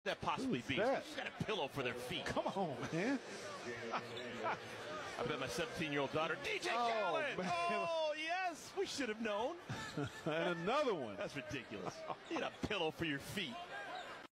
that possibly be? That? Who's got a pillow for their feet? Come on, man. I bet my 17-year-old daughter, DJ Khaled. Man. Oh, yes, we should have known. And another one. That's ridiculous. You need a pillow for your feet.